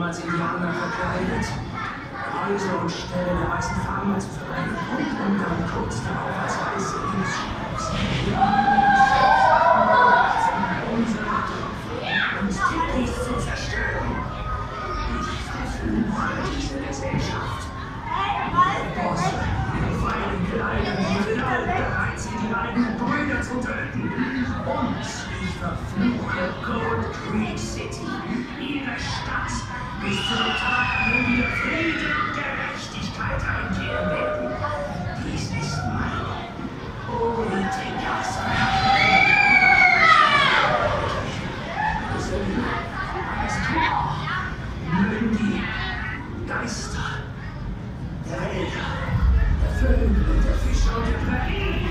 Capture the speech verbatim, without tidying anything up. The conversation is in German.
als Indianer verkleidet, Häuser und Ställe der weißen Farmer zu verbrennen und dann kurz darauf als weiße Hilfsschreibs. Unsere Dörfer uns täglich zu zerstören. Ich verfluche diese Gesellschaft. Bosse, ihre feinen Kleider, die bereit sind, ihre eigenen Brüder zu töten. Und ich verfluche Gold Creek City, ihre Stadt, bis zu dem Tag, an dem wir Frieden und Gerechtigkeit einkehren werden. Dies ist meine Politikersache. Mögen die Geister, der Wälder, der Vögel, der Fischer und der Prärie